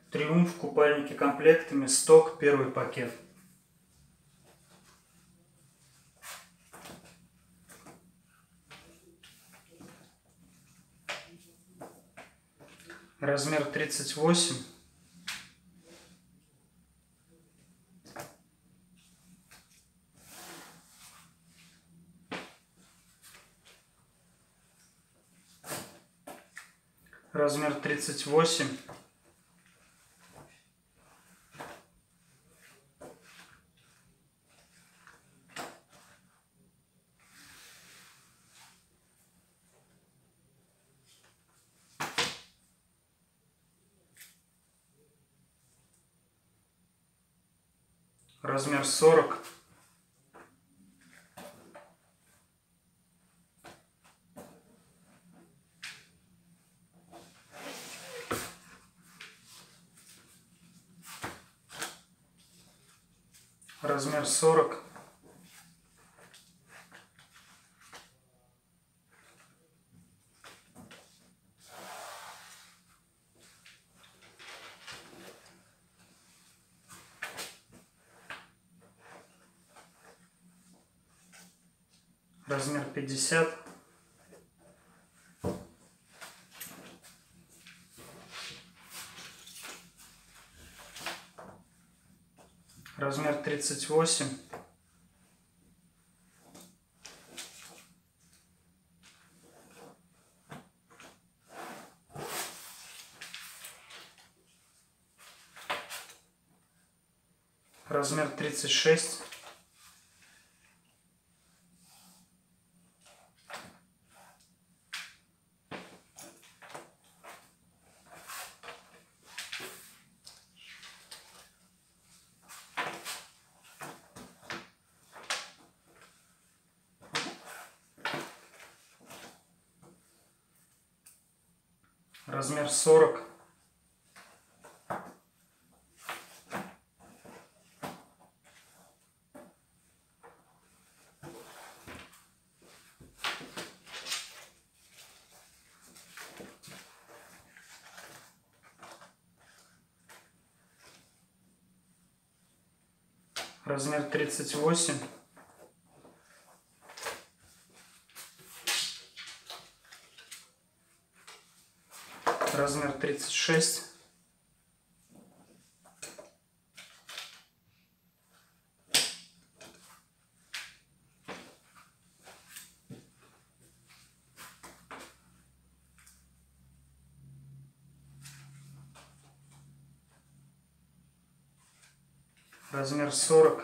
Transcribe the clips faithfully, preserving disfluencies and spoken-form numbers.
Триумф купальники комплектами, сток, первый пакет. Размер тридцать восемь. Размер тридцать восемь. Размер сорок. Размер сорок. Размер пятьдесят. Размер тридцать восемь. Размер тридцать шесть. Размер сорок. Размер тридцать восемь. Размер тридцать шесть. Размер сорок.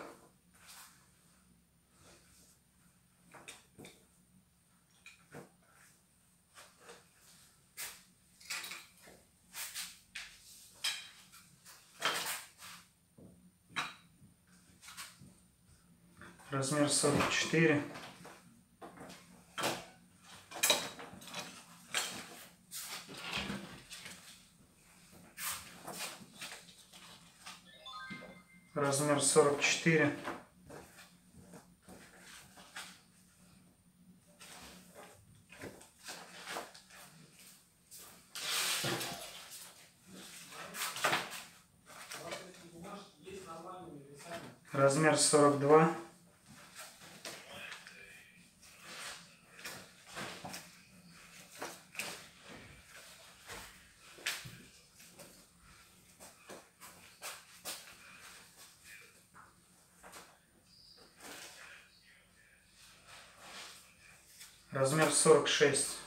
Размер сорок четыре. Размер сорок четыре. Размер сорок два. Размер сорок шесть.